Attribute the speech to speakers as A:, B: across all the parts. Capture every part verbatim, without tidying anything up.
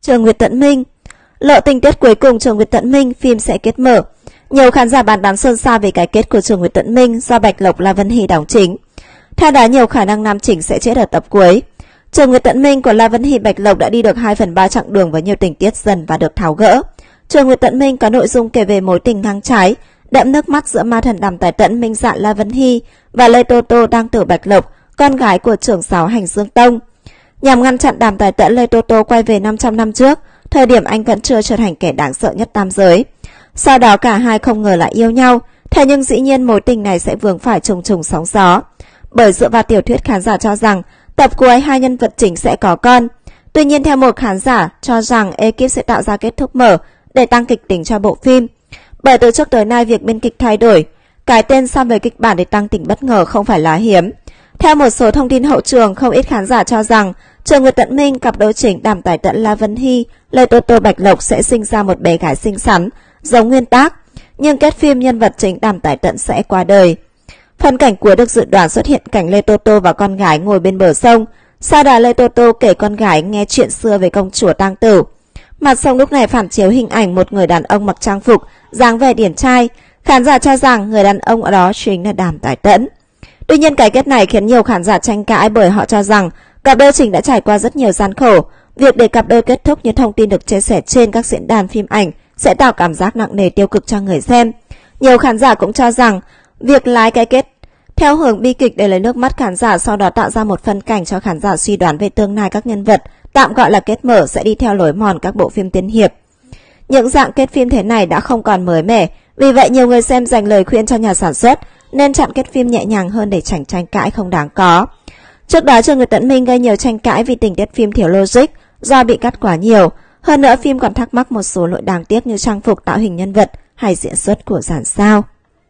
A: Trường Nguyệt Tận Minh. Lộ tình tiết cuối cùng Trường Nguyệt Tận Minh, phim sẽ kết mở. Nhiều khán giả bàn tán xôn xao về cái kết của Trường Nguyệt Tận Minh do Bạch Lộc, La Vân Hy đóng chính. Theo đó, nhiều khả năng nam chính sẽ chết ở tập cuối. Trường Nguyệt Tận Minh của La Vân Hy, Bạch Lộc đã đi được hai phần ba chặng đường với nhiều tình tiết dần và được tháo gỡ. Trường Nguyệt Tận Minh có nội dung kể về mối tình ngang trái, đẫm nước mắt giữa ma thần Đàm Tài Tẫn, Minh Dạn, La Vân Hy và Lê Tô Tô đang tử Bạch Lộc, con gái của trưởng giáo Hành Dương Tông. Nhằm ngăn chặn Đàm Tài Tẫn, Lê Tô Tô quay về năm trăm năm trước, thời điểm anh vẫn chưa trở thành kẻ đáng sợ nhất tam giới. Sau đó cả hai không ngờ lại yêu nhau, thế nhưng dĩ nhiên mối tình này sẽ vướng phải trùng trùng sóng gió. Bởi dựa vào tiểu thuyết, khán giả cho rằng tập cuối hai nhân vật chính sẽ có con. Tuy nhiên theo một khán giả cho rằng ekip sẽ tạo ra kết thúc mở để tăng kịch tính cho bộ phim. Bởi từ trước tới nay việc biên kịch thay đổi cái tên so với kịch bản để tăng tính bất ngờ không phải là hiếm. Theo một số thông tin hậu trường, không ít khán giả cho rằng Trường Nguyệt Tận Minh, cặp đôi chính Đàm Tài Tẫn, La Vân Hy, Lê Tô Tô, Bạch Lộc sẽ sinh ra một bé gái xinh xắn giống nguyên tác, nhưng kết phim nhân vật chính Đàm Tài Tẫn sẽ qua đời. Phân cảnh cuối được dự đoán xuất hiện cảnh Lê Tô Tô và con gái ngồi bên bờ sông. Sau đó Lê Tô Tô kể con gái nghe chuyện xưa về công chúa tang tử. Mặt sông lúc này phản chiếu hình ảnh một người đàn ông mặc trang phục, dáng vẻ điển trai. Khán giả cho rằng người đàn ông ở đó chính là Đàm Tài Tẫn. Tuy nhiên cái kết này khiến nhiều khán giả tranh cãi, bởi họ cho rằng cặp đôi chính đã trải qua rất nhiều gian khổ. Việc để cặp đôi kết thúc như thông tin được chia sẻ trên các diễn đàn phim ảnh sẽ tạo cảm giác nặng nề tiêu cực cho người xem. Nhiều khán giả cũng cho rằng việc lái cái kết theo hướng bi kịch để lấy nước mắt khán giả, sau đó tạo ra một phân cảnh cho khán giả suy đoán về tương lai các nhân vật, tạm gọi là kết mở, sẽ đi theo lối mòn các bộ phim tiên hiệp. Những dạng kết phim thế này đã không còn mới mẻ, vì vậy nhiều người xem dành lời khuyên cho nhà sản xuất nên chọn kết phim nhẹ nhàng hơn để tránh tranh cãi không đáng có. Trước đó Trường Nguyệt Tận Minh gây nhiều tranh cãi vì tình tiết phim thiếu logic do bị cắt quá nhiều. Hơn nữa phim còn thắc mắc một số lỗi đáng tiếc như trang phục, tạo hình nhân vật hay diễn xuất của dàn sao.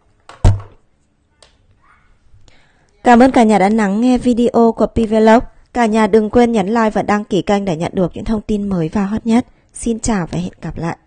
A: Cảm ơn cả nhà đã lắng nghe video của Pvlog. Cả nhà đừng quên nhấn like và đăng ký kênh để nhận được những thông tin mới và hot nhất. Xin chào và hẹn gặp lại.